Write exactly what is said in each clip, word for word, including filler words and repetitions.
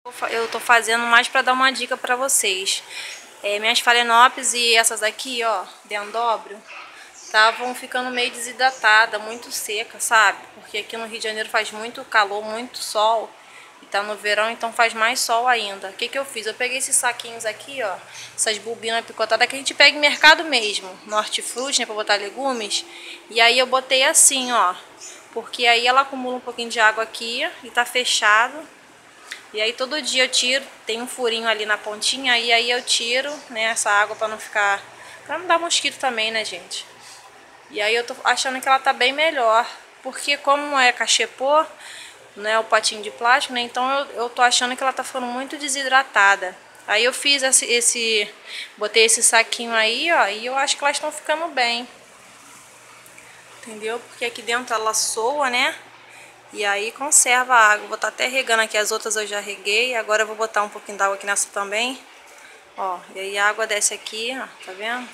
Eu tô fazendo mais pra dar uma dica pra vocês. É, minhas Phalaenopsis e essas aqui, ó, Dendróbio, estavam ficando meio desidratada, muito seca, sabe? Porque aqui no Rio de Janeiro faz muito calor, muito sol. E tá no verão, então faz mais sol ainda. O que que eu fiz? Eu peguei esses saquinhos aqui, ó, essas bobinas picotadas que a gente pega em mercado mesmo, no hortifruti, né, pra botar legumes. E aí eu botei assim, ó, porque aí ela acumula um pouquinho de água aqui e tá fechado. E aí todo dia eu tiro, tem um furinho ali na pontinha, e aí eu tiro, né, essa água pra não ficar, pra não dar mosquito também, né, gente? E aí eu tô achando que ela tá bem melhor, porque como é cachepô, né, o potinho de plástico, né, então eu, eu tô achando que ela tá ficando muito desidratada. Aí eu fiz esse, esse, botei esse saquinho aí, ó, e eu acho que elas estão ficando bem. Entendeu? Porque aqui dentro ela soa, né? E aí conserva a água. Vou estar até regando aqui, as outras eu já reguei. Agora eu vou botar um pouquinho d'água aqui nessa também. Ó, e aí a água desce aqui, ó, tá vendo?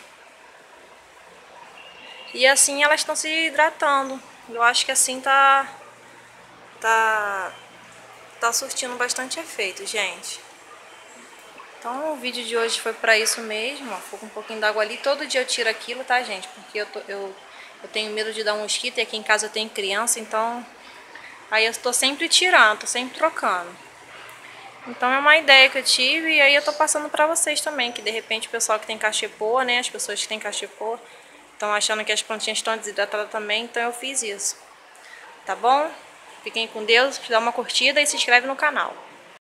E assim elas estão se hidratando. Eu acho que assim tá... Tá... Tá surtindo bastante efeito, gente. Então o vídeo de hoje foi pra isso mesmo, ó. Ficou com um pouquinho d'água ali. Todo dia eu tiro aquilo, tá, gente? Porque eu, tô, eu, eu tenho medo de dar um mosquito e aqui em casa eu tenho criança, então... Aí eu tô sempre tirando, tô sempre trocando. Então é uma ideia que eu tive e aí eu tô passando pra vocês também, que de repente o pessoal que tem cachepô, né, as pessoas que tem cachepô, estão achando que as plantinhas estão desidratadas também, então eu fiz isso. Tá bom? Fiquem com Deus, dá uma curtida e se inscreve no canal.